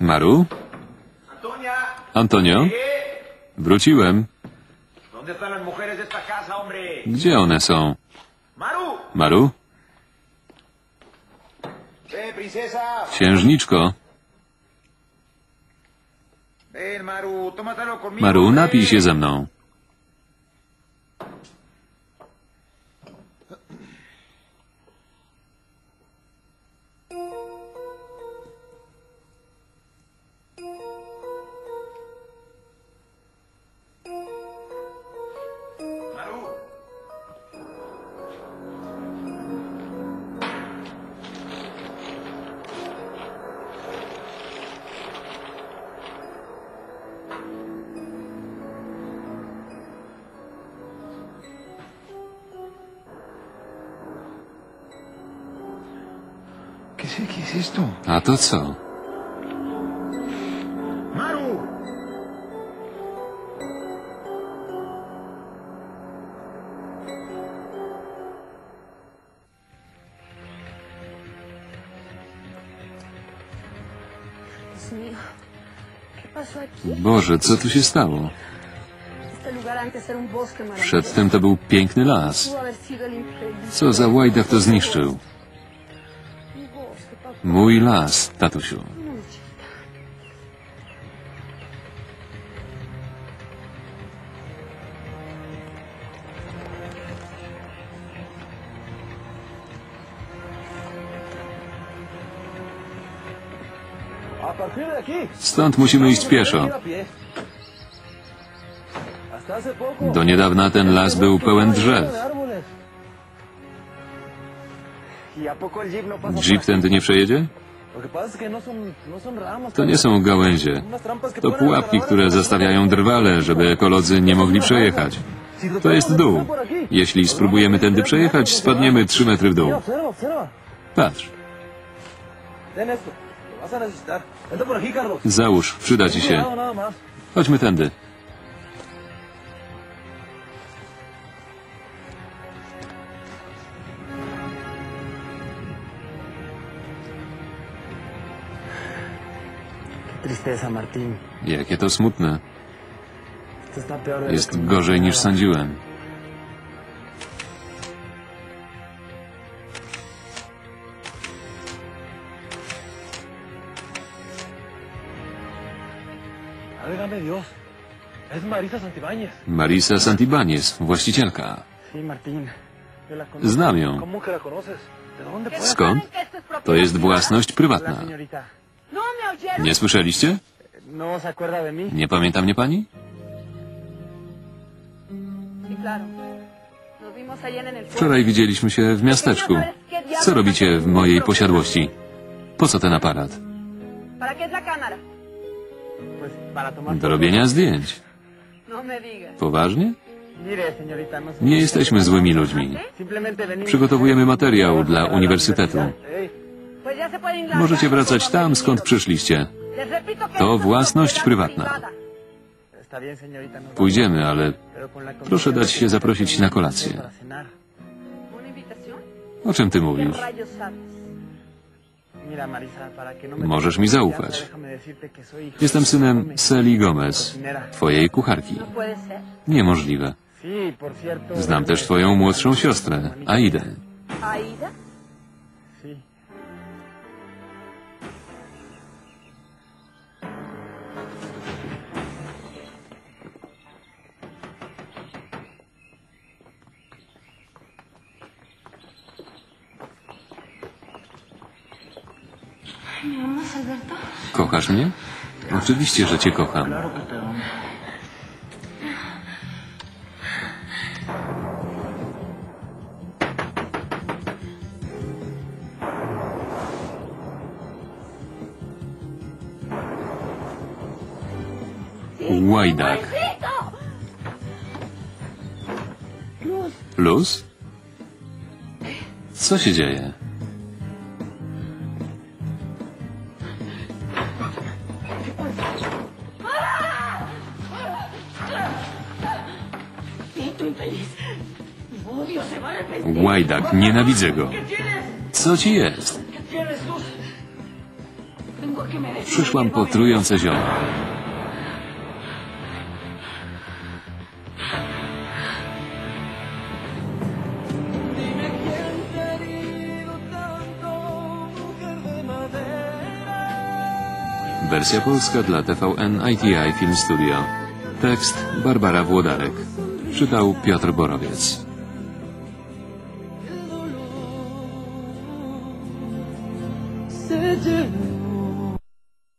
Maru? Antonio? Wróciłem. Gdzie one są? Maru? Księżniczko? Maru, napij się ze mną. A to co? Boże, co tu się stało? Przedtem to był piękny las. Co za łajdak to zniszczył? Mój las, tatusiu. Stąd musimy iść pieszo. Do niedawna ten las był pełen drzew. Jeep tędy nie przejedzie? To nie są gałęzie. To pułapki, które zastawiają drwale, żeby ekolodzy nie mogli przejechać. To jest dół. Jeśli spróbujemy tędy przejechać, spadniemy 3 metry w dół. Patrz. Załóż, przyda ci się. Chodźmy tędy. Jakie to smutne. Jest gorzej niż sądziłem. Marisa Santibáñez, właścicielka. Znam ją. Skąd? To jest własność prywatna. Nie słyszeliście? Nie pamięta mnie pani? Wczoraj widzieliśmy się w miasteczku. Co robicie w mojej posiadłości? Po co ten aparat? Do robienia zdjęć. Poważnie? Nie jesteśmy złymi ludźmi. Przygotowujemy materiał dla uniwersytetu. Możecie wracać tam, skąd przyszliście. To własność prywatna. Pójdziemy, ale proszę dać się zaprosić na kolację. O czym ty mówisz? Możesz mi zaufać. Jestem synem Celi Gomez, twojej kucharki. Niemożliwe. Znam też twoją młodszą siostrę, Aidę. Kochasz mnie? Oczywiście, że cię kocham. Łajdak. Luz? Co się dzieje? Łajdak, nienawidzę go. Co ci jest? Przyszłam po trujące zioła. Wersja polska dla TVN ITI Film Studio. Tekst Barbara Włodarek. Czytał Piotr Borowiec. C'est Dieu.